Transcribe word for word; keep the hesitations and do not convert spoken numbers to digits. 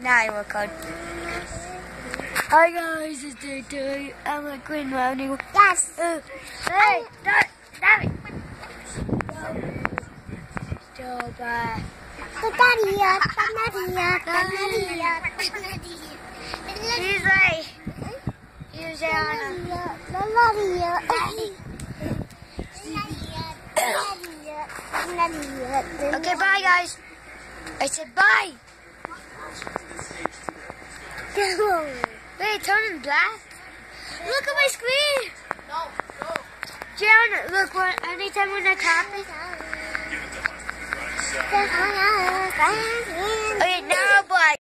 Now I record. Hi guys, it's Day Day. I'm a Queen Ronnie. Yes. Uh, hey, stop, stop it. So bad. Daddy, daddy, daddy. He's like, he's on Okay, bye guys. I said bye. Wait, turn it black. Look at my screen. No, no. Jan, look, what, anytime when I tap it. Okay, now.